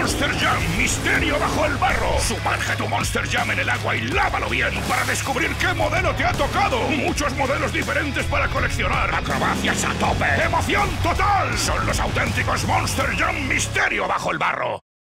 Monster Jam Misterio bajo el barro. Sumerge tu Monster Jam en el agua y lávalo bien para descubrir qué modelo te ha tocado. Muchos modelos diferentes para coleccionar. Acrobacias a tope. ¡Emoción total! Son los auténticos Monster Jam Misterio bajo el barro.